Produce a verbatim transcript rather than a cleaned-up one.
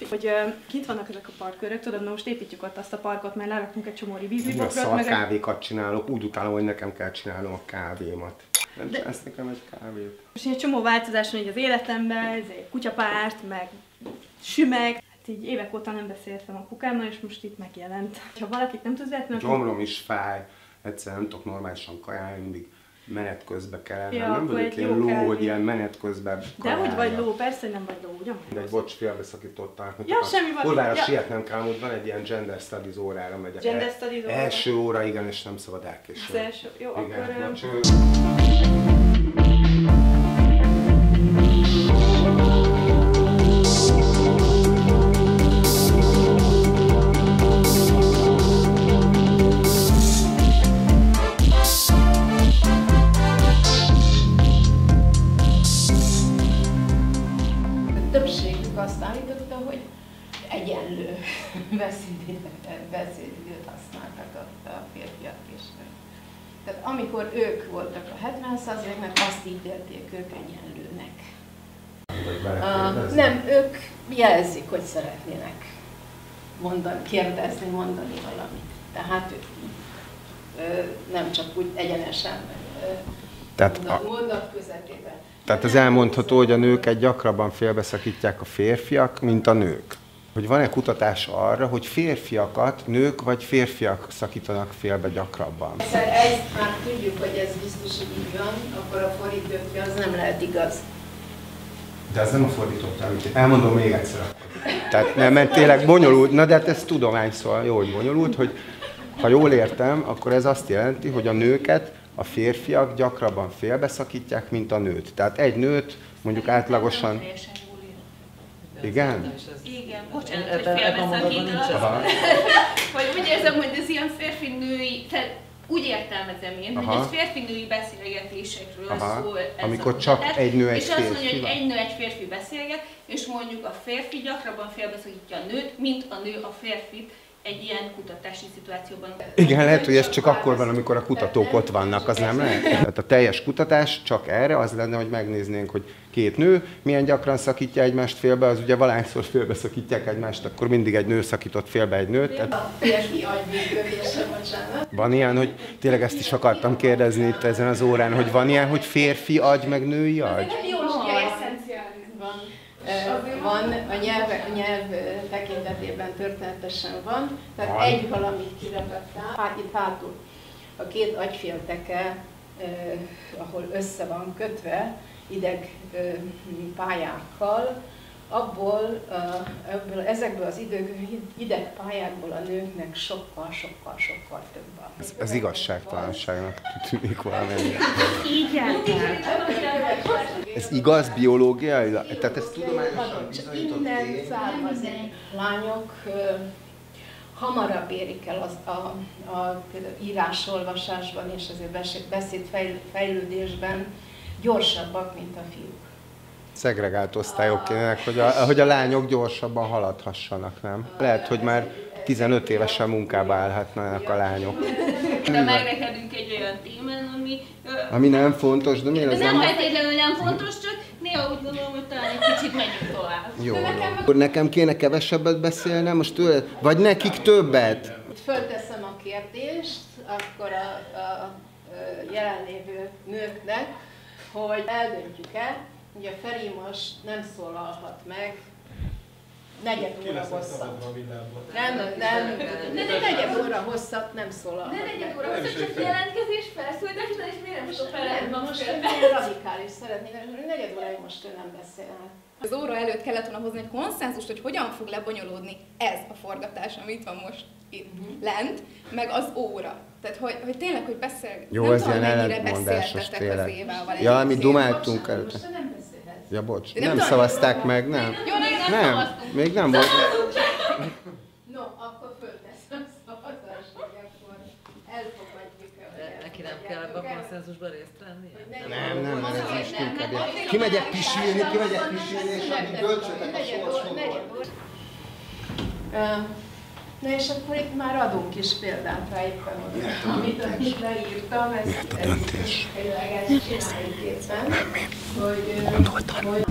hogy uh, kint vannak ezek a parkkörök, tudod, na most építjük ott azt a parkot, mert lerakunk egy csomó vízlibokrot. Szóval meg kávékat csinálok, úgy utálom, hogy nekem kell csinálnom a kávémat. Nem de... csinálsz nekem egy kávét? Most egy csomó változás van így az életemben, ez egy kutyapárt, meg sümeg. Hát így évek óta nem beszéltem a kukámmal, és most itt megjelent. Ha valakit nem tudsz vetni, akkor... Gyomrom is fáj, egyszerűen nem tudok normálisan kajálni, mindig menet közben kell. Ja, nem vagyok ilyen ló, kávé. Hogy ilyen menet közben de úgy vagy ló, persze, hogy nem vagy ló, ugye? De egy bocs, félbeszakították. Ja, semmi van. Kurvára ja. sietnem kell, hogy van egy ilyen gender studies órára megyek. Gender studies órára? Első óra, igen, és nem szabad elkésni. Az első, jó, igen, akkor... Na, cső... Többségük azt állította, hogy egyenlő beszédidőt használtak a, a férfiak és nők. Tehát amikor ők voltak a hetven százaléknak, azt ítélték ők egyenlőnek. Uh, nem, ők jelzik, hogy szeretnének mondani, kérdezni, mondani valamit. Tehát uh, nem csak úgy egyenesen uh, mondat, mondat közepében. Tehát az elmondható, hogy a nőket gyakrabban félbeszakítják a férfiak, mint a nők. Hogy van-e kutatás arra, hogy férfiakat nők vagy férfiak szakítanak félbe gyakrabban? Ezt már tudjuk, hogy ez biztos, hogy így van, akkor a fordítottja az nem lehet igaz. De ez nem a fordítottja, amit elmondom még egyszer. Tehát nem, mert tényleg bonyolult, na de hát ez tudomány, szóval jó, hogy bonyolult, hogy ha jól értem, akkor ez azt jelenti, hogy a nőket a férfiak gyakrabban félbeszakítják, mint a nőt. Tehát egy nőt mondjuk átlagosan... Igen? Igen, bocsánat, hogy félbeszakítalak. Vagy úgy érzem, hogy ez ilyen férfi-női, tehát úgy értelmezem én, aha. hogy egy férfi-női beszélgetésekről aha. szól ez amikor a csak kutatás, egy nő egy és férfi. azt mondja, hogy egy nő egy férfi beszélget, és mondjuk a férfi gyakrabban félbeszakítja a nőt, mint a nő a férfit egy ilyen kutatási szituációban. Igen, lehet, hogy ez csak akkor van, amikor a kutatók ott vannak, az nem lehet? Tehát a teljes kutatás csak erre az lenne, hogy megnéznénk, hogy két nő milyen gyakran szakítja egymást félbe, az ugye valahányszor félbeszakítják egymást, akkor mindig egy nő szakított félbe egy nőt. A férfi agyműködése, bocsánat. Van ilyen, hogy tényleg ezt is akartam kérdezni itt ezen az órán, hogy van ilyen, hogy férfi agy meg női agy? Biológiai eszenciális van. Van, a nyelv, a nyelv tekintetében történetesen van, tehát van. Egy valamit kirepetál, hát itt hátul a két agyfélteke, eh, ahol össze van kötve ideg eh, pályákkal, abból, uh, ebből, ezekből az idegpályákból a nőknek sokkal, sokkal, sokkal több van. Ez, ez igazságtalanságnak tűnik valamennyire. Igen. Ez igaz biológiailag? Tehát ez tudományosan bizonyított innen tény? származik. Lányok uh, hamarabb érik el az, a, a írás-olvasásban és azért beszédfejlődésben gyorsabbak, mint a fiúk. Szegregált osztályok kének, hogy a, hogy a lányok gyorsabban haladhassanak, nem? Lehet, hogy már tizenöt évesen munkába állhatnának a lányok. De megrekedünk egy olyan témán, ami... Ami nem fontos, de miért de ez nem? nem... feltétlenül nem fontos, csak néha úgy gondolom, hogy talán egy kicsit menjünk tovább. Jó, akkor nekem kéne kevesebbet beszélnem, most tőle, vagy nekik többet? Fölteszem a kérdést, akkor a, a, a jelenlévő nőknek, hogy eldöntjük-e, hogy a Feri most nem szólalhat meg negyed óra hosszat. Nem, nem, nem, negyed óra hosszat nem szólalhat meg. De negyed óra hosszat csak jelentkezés, felszólításra, és miért nem tudok feladni? Most radikális szeretnék, hogy negyed óráig most ő nem beszélhet. Az óra előtt kellett volna hozni egy konszenzust, hogy hogyan fog lebonyolódni ez a forgatás, ami itt van most itt uh-huh. lent, meg az óra. Tehát, hogy, hogy tényleg, hogy beszél... Jó, nem ez tudom, ilyen mennyire ellentmondásos beszéltetek az Évával. Ja, mi dumáltunk előtte. Most nem beszélhetsz. Ja, bocs. Nem, Nem, nem szavazták meg, nem? Jó, még nem, nem, szavaztunk. még nem volt. No, akkor fölteszem szavazást, hogy akkor elfogadjuk-e. Neki nem kell ebben a konszenzusban részt venni? Nem, nem, nem, ez is inkább. Kimegyek pisilni, kimegyek pisilni, és addig döntsetek a sorsokból. Na és akkor itt már adunk is példát rá éppen oda, amit, amit leírtam, ez, ez tényleg ezt csináljuk éppen, hogy, hogy